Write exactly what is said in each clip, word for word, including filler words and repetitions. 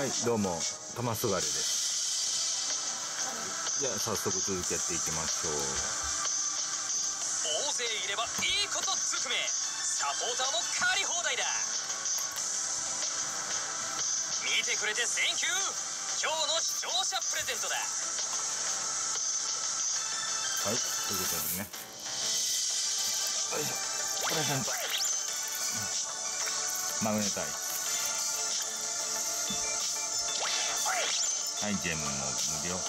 はい、どうも、玉すがれです。じゃあ、早速続きやっていきましょう。 大勢いればいいことずくめ、サポーターも借り放題だ。見てくれてセンキュー。今日の視聴者プレゼントだ。 はい、ということでね。よいしょ、プレゼント。マグネタイ。はい、ジェムも無料。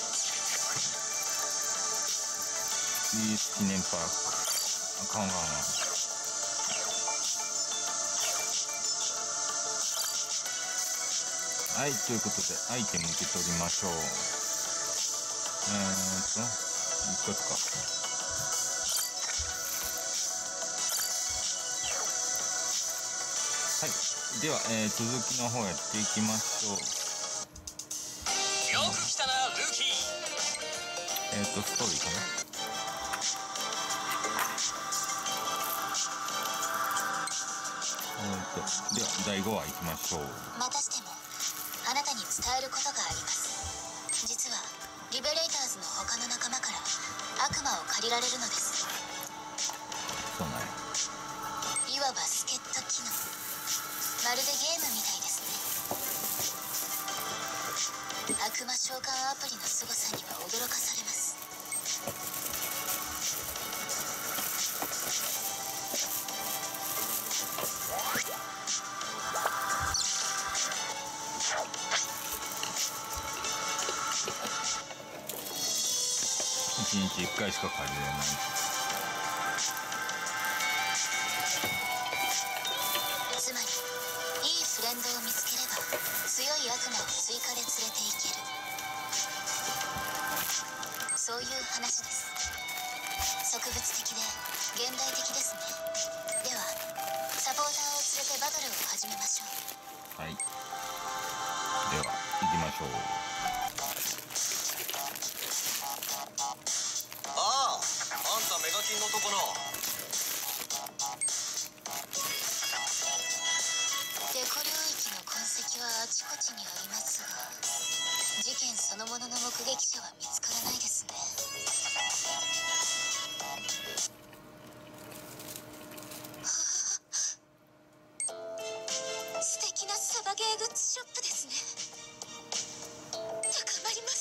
イース記念パーク。あかんかんな。はい、ということで、アイテム受け取りましょう。えーっと、一発か。はい。では、えー、続きの方やっていきましょう。 よく来たな、ルーキー。 えーっと、ストーリーかな。えーっと、では、だいごわ行きましょう。 またしても、あなたに伝えることがあります。実は、リベレーターズの他の仲間から悪魔を借りられるのです。 そうなんや。 いわば助っ人機能。まるでゲームみたいですね。悪魔召喚アプリの凄さには驚かされます。 いちにちいっかいしか借りれない。 つまり、いいフレンドを見つければ強い悪魔を追加で連れて行ける。そういう話です。植物的で現代的ですね。ではサポーターを連れてバトルを始めましょう。 はい。では行きましょう。 ああ、あんたメガキンのとこの。 デコ領域の痕跡はあちこちにありますが、事件そのものの目撃者は見つからないですね。素敵なサバゲーグッズショップですね。高まります。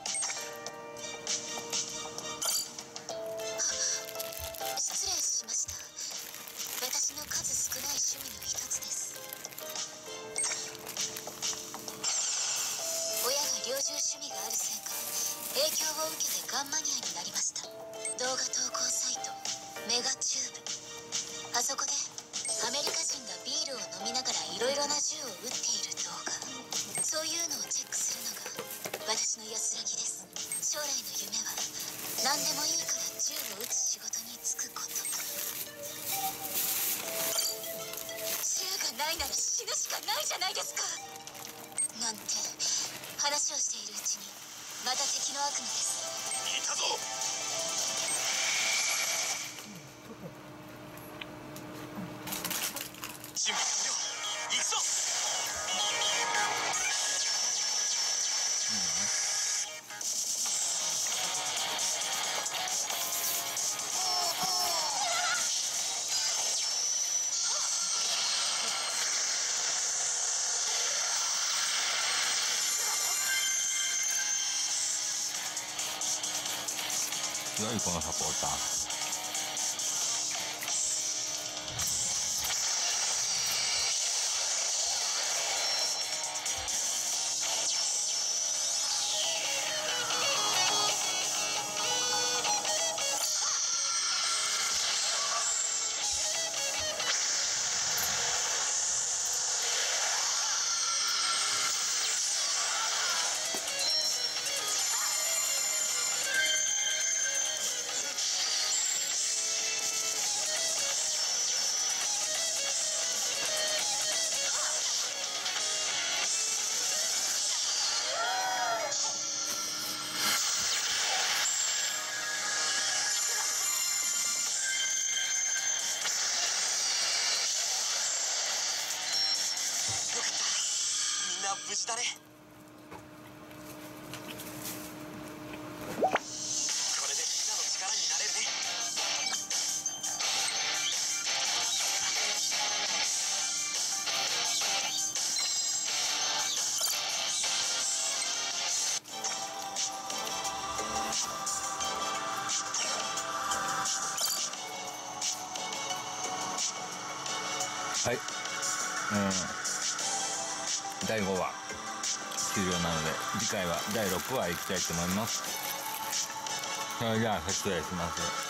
失礼しました。私の数少ない趣味の一つです。親が猟銃趣味があるせいか、影響を受けてガンマニアになりました。動画投稿サイトメガチューブ。あそこでアメリカ人がビールを飲みながらいろいろな銃を撃っている動画、そういうのをチェックするのが私の安らぎです。将来の夢は何でもいいから銃を撃つ仕事に就くこと。銃がないなら死ぬしかないじゃないですか。なんて話をしているうちにまた敵の悪魔です。 いたぞ。準備完了。行くぞ。 強いこのサポーター。 な無事だね。これでみんなの力になれるね。 はい、うん、だいごわ終了なので、次回はだいろくわいきたいと思います。それでは失礼します。